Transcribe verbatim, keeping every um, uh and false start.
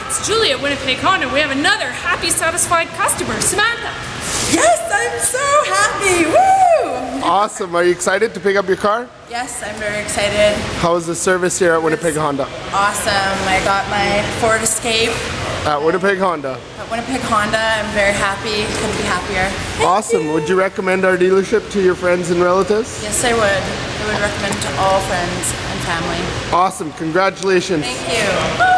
it's Julie at Winnipeg Honda. We have another happy, satisfied customer, Samantha. Yes, I'm so happy. Woo! Awesome. Are you excited to pick up your car? Yes, I'm very excited. How was the service here at Winnipeg Honda? Awesome. I got my Ford Escape. At Winnipeg Honda. At Winnipeg Honda, I'm very happy. Couldn't be happier. Thank Awesome. you. Would you recommend our dealership to your friends and relatives? Yes, I would. I would recommend to all friends and family. Awesome. Congratulations. Thank you.